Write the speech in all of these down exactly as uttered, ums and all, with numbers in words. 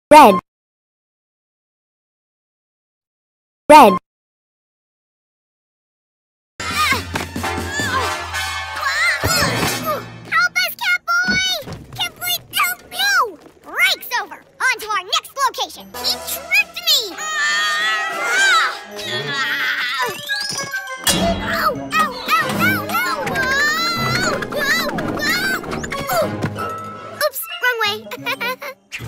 red, red, help us, Catboy! Catboy, help me! No! Breaks over! On to our next location! He tricked me! Ow! Ow! Ow! Ow! Ow! Ow! Oops! Wrong way! Help!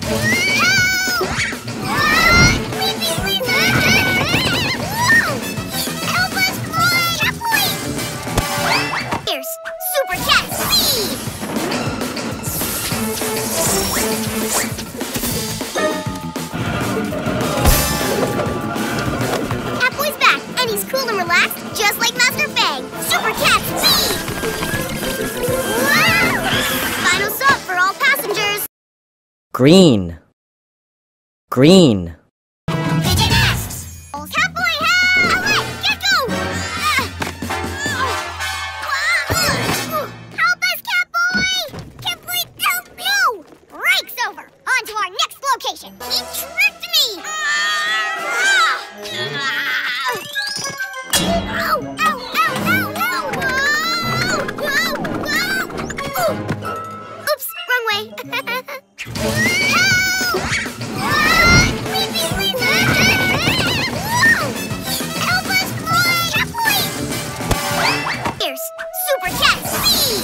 Leave me, leave me! Help us, boy! Catboy! Here's Super Cat Speed! Catboy's back, and he's cool and relaxed, just like Master Fang. Super Cat Speed! Wow! Final stop for all passengers. green, green, Pigeon asks, Catboy, help! Owlette Gekko! Help us, Catboy! Catboy, help me! No! Breaks over! On to our next location. He tricked me! Ow! Ow! Ow! Ow! Ow! Ow! Oops! Wrong way! Leave me, leave me! Help us, boy! Catboy! Here's Super Cat Speed!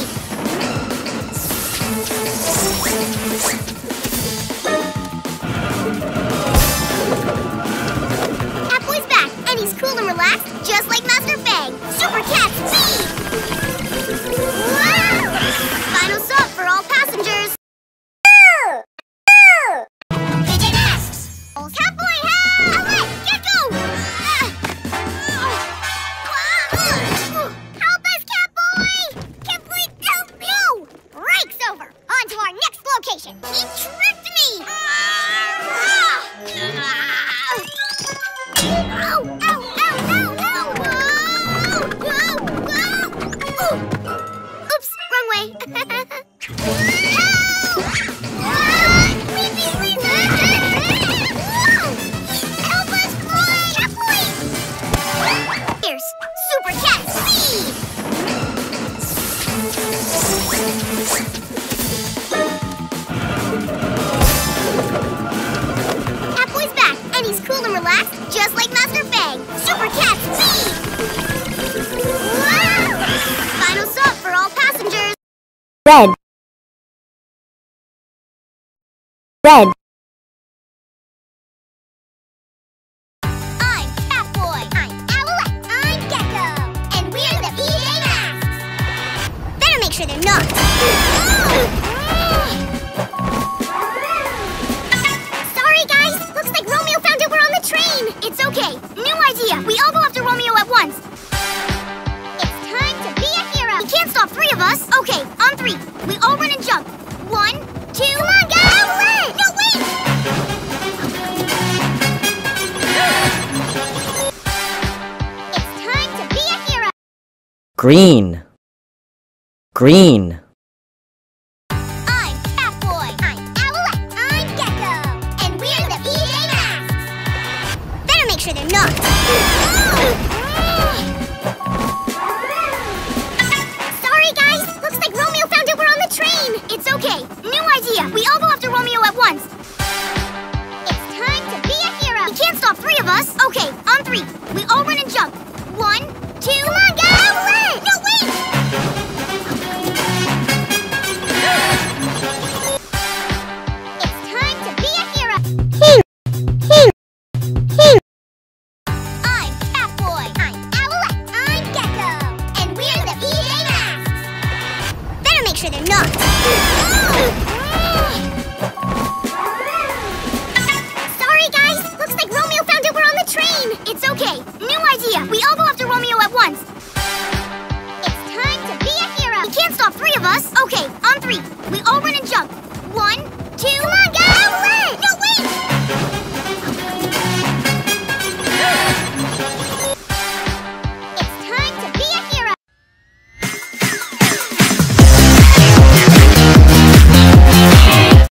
Catboy's back, and he's cool and relaxed, just like Master Fang. Super Cat Speed! Wow! Final stop for all passengers. Pigeon asks, Catboy, help! Owlette Gekko! Help us, Catboy! Catboy, help me! No! Breaks over! On to our next location. He tricked me! Ow! Ow! Ow! Ow! Ow! Oops! Wrong way! Leave me, leave me! Help us, boy! Catboy! Here's Super Cat Speed! Catboy's back, and he's cool and relaxed, just like Master Fang. Super Cat Speed! Wow! Final stop for all passengers. red, red, I'm Catboy. I'm Owlette. I'm Gekko. And we're the P J Masks. Better make sure they're not. Sorry, guys. Looks like Romeo found out we're on the train. It's okay. New idea. We all go after Romeo at once. It's time to be a hero. We can't stop three of us. Okay, on three. We all run and jump. One, two. Come on, guys. Owlette! No, wait. It's time to be a hero. green, green, I'm Catboy. I'm Owlette. I'm Gekko. And we're the P J Masks. Better make sure they're not. Sorry, guys. Looks like Romeo found out we're on the train. It's okay. New idea. We all go after Romeo at once. It's time to be a hero. We can't stop three of us. Okay, on three.